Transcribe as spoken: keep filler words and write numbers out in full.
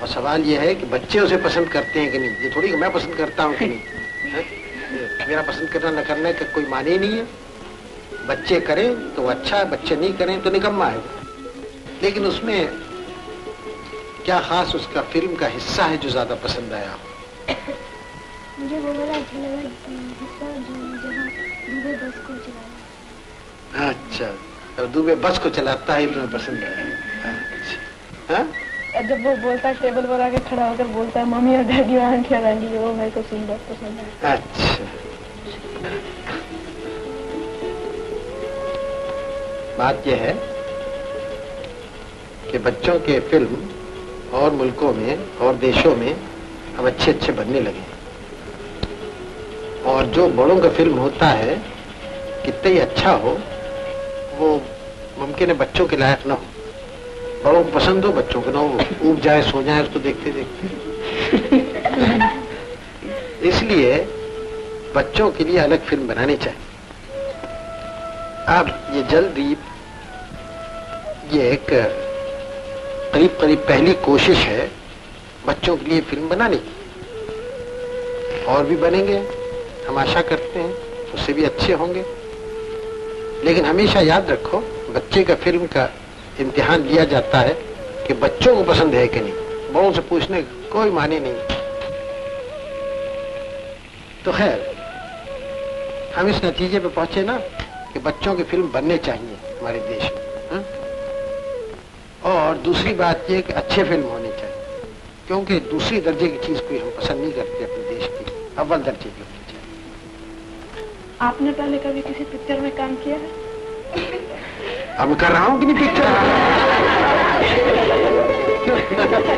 और सवाल ये है कि बच्चे उसे पसंद करते हैं कि नहीं। ये थोड़ी मैं पसंद करता हूँ कि नहीं है? मेरा पसंद करना न करने का कोई माने ही नहीं है। बच्चे करें तो अच्छा है, बच्चे नहीं करें तो निकम्मा है। लेकिन उसमें क्या खास उसका फिल्म का हिस्सा है जो ज्यादा पसंद आया? मुझे वो वाला अच्छा लगा हिस्सा जहाँ दुबे बस को चलाया। अच्छा, तो दुबे बस को चलाता है तुम्हें पसंद आया। अच्छा, हाँ? जब वो बोलता है टेबल पर आके खड़ा होकर बोलता है मम्मी और डैडी वहाँ क्या रहेंगी, वो मेरे को सुन बहुत पसंद है। अच्छा, बात यह है कि बच्चों के फिल्म और मुल्कों में और देशों में अब अच्छे अच्छे बनने लगे, और जो बड़ों का फिल्म होता है कितना ही अच्छा हो वो मुमकिन है बच्चों के लायक ना हो। बड़ों को पसंद हो, बच्चों को ना हो, ऊब जाए सो जाए उसको देखते देखते। इसलिए बच्चों के लिए अलग फिल्म बनानी चाहिए। अब ये जल्दी ये एक करीब करीब पहली कोशिश है बच्चों के लिए फिल्म बनाने की, और भी बनेंगे हम आशा करते हैं, उससे भी अच्छे होंगे। लेकिन हमेशा याद रखो, बच्चे का फिल्म का इम्तिहान लिया जाता है कि बच्चों को पसंद है कि नहीं। बड़ों से पूछने कोई माने नहीं। तो खैर हम इस नतीजे पे पहुंचे ना कि बच्चों की फिल्म बनने चाहिए हमारे देश में, हा? और दूसरी बात यह कि अच्छे फिल्म होने चाहिए, क्योंकि दूसरी दर्जे की चीज कोई हम पसंद नहीं करते अपने देश की, अव्वल दर्जे की होनी चाहिए। आपने पहले कभी किसी पिक्चर में काम किया है? अब कर रहा हूँ कि नहीं पिक्चर